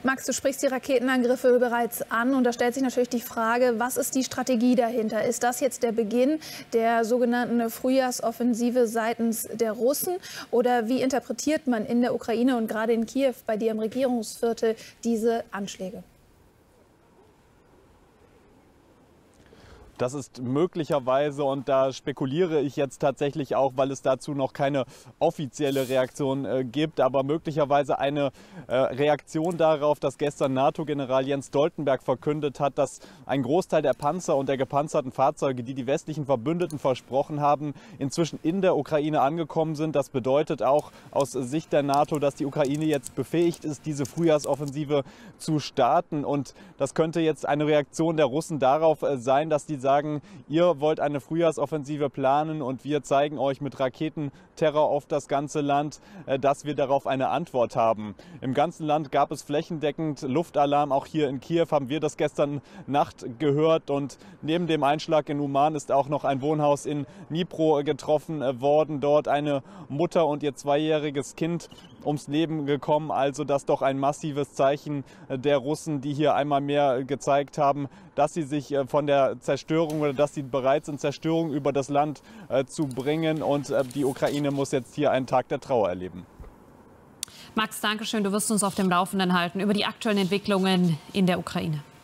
Max, du sprichst die Raketenangriffe bereits an und da stellt sich natürlich die Frage, was ist die Strategie dahinter? Ist das jetzt der Beginn der sogenannten Frühjahrsoffensive seitens der Russen oder wie interpretiert man in der Ukraine und gerade in Kiew bei dir im Regierungsviertel diese Anschläge? Das ist möglicherweise, und da spekuliere ich jetzt tatsächlich auch, weil es dazu noch keine offizielle Reaktion gibt, aber möglicherweise eine Reaktion darauf, dass gestern NATO-General Jens Stoltenberg verkündet hat, dass ein Großteil der Panzer und der gepanzerten Fahrzeuge, die die westlichen Verbündeten versprochen haben, inzwischen in der Ukraine angekommen sind. Das bedeutet auch aus Sicht der NATO, dass die Ukraine jetzt befähigt ist, diese Frühjahrsoffensive zu starten. Und das könnte jetzt eine Reaktion der Russen darauf sein, dass die sagen, ihr wollt eine Frühjahrsoffensive planen und wir zeigen euch mit Raketenterror auf das ganze Land, dass wir darauf eine Antwort haben. Im ganzen Land gab es flächendeckend Luftalarm. Auch hier in Kiew haben wir das gestern Nacht gehört. Und neben dem Einschlag in Uman ist auch noch ein Wohnhaus in Dnipro getroffen worden. Dort eine Mutter und ihr 2-jähriges Kind ums Leben gekommen. Also das doch ein massives Zeichen der Russen, die hier einmal mehr gezeigt haben, dass sie sich von der Zerstörung oder dass sie bereit sind, Zerstörung über das Land zu bringen. Und die Ukraine muss jetzt hier einen Tag der Trauer erleben. Max, danke schön. Du wirst uns auf dem Laufenden halten über die aktuellen Entwicklungen in der Ukraine.